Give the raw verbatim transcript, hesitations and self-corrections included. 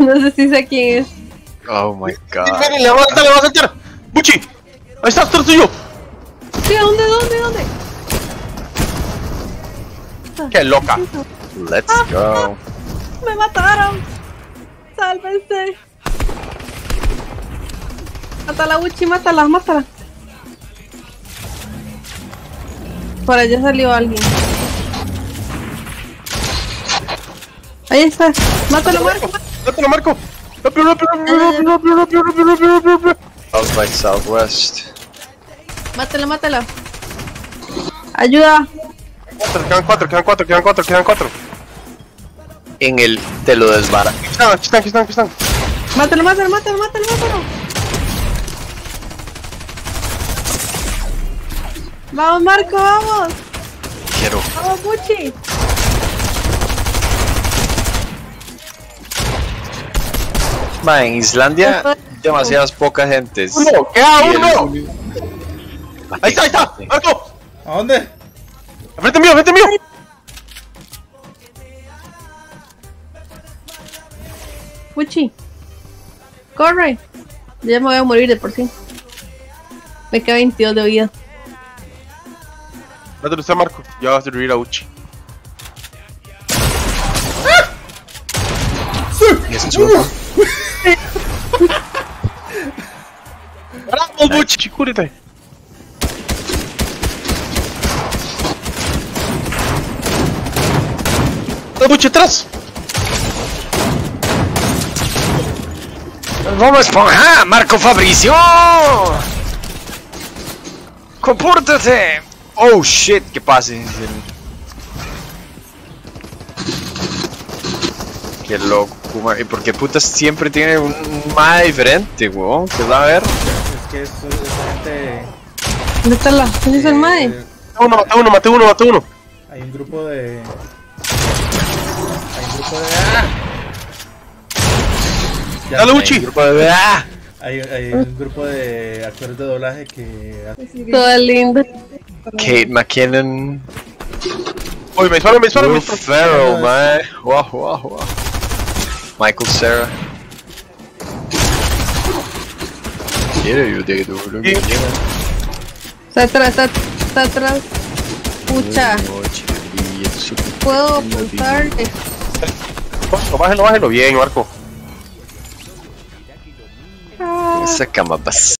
No sé si sé quién es. Oh my god. Ven, le voy a saltar, le voy a saltar. ¡Buchi! ¡Ahí está, atrás tuyo! Sí, ¿dónde, dónde, dónde? ¡Qué loca! Let's go. Me mataron. Sálvense. Mátala, Buchi, mátala, mátala. Por allá salió alguien. Ahí está. Mátalo, Marco. ¡Mátalo, Marco! ¡Rápido, rápido, rápido, rápido, rápido, rápido, rápido, rápido, rápido! South by Southwest. Mátala, mátala. Ayuda. Cuatro, quedan cuatro, quedan cuatro, quedan cuatro, quedan cuatro. En el te lo desbara. Aquí están, aquí están, aquí están, aquí están. Mátalo, mátalo, mátalo, mátalo, mátalo. Vamos, Marco, vamos. Quiero. Vamos, Buchi. Ma, en Islandia demasiadas poca gente. ¡Uno! ¡Queda Y el- uno! ¡Ahí está, ahí está! ¡Marco! ¿A dónde? ¡Enfrente mío, enfrente mío! Buchi. Corre. Ya me voy a morir de por sí. Me queda veintidós de vida. Mátalo usted, Marco. Ya vas a servir a Uchi. Es chulo. ¡Bravo, Buchi! ¡Cúrate! ¡No, Buchi, atrás! ¡Vamos, Esponja! ¡Marco Fabricio! ¡Compórtate! Oh shit, ¿qué pasa? Qué loco, ma. ¿Y por qué putas siempre tiene un ma diferente, weón? ¿Qué va a ver? Es que eso, esa gente... ¿Dónde está la? ¿Dónde está el mae? eh, Uno, maté uno, maté uno, maté uno. Hay un grupo de... Hay un grupo de... ¡Ah! Ya, Dale, hay- Uchi. Grupo de... ¡Ah! Hay, hay un grupo de actores de doblaje que... Toda linda. Kate McKinnon. Oye, me disparan, me disparan, me Will disparan. Ferrell, man. Wow, wow, wow. Michael Cera. Quiero yo de duro que Sí. llega. Está atrás, está, está atrás. Pucha. Puedo apuntarle. Bájelo, bájelo bien, Marco. Ah. Esa cama pasa.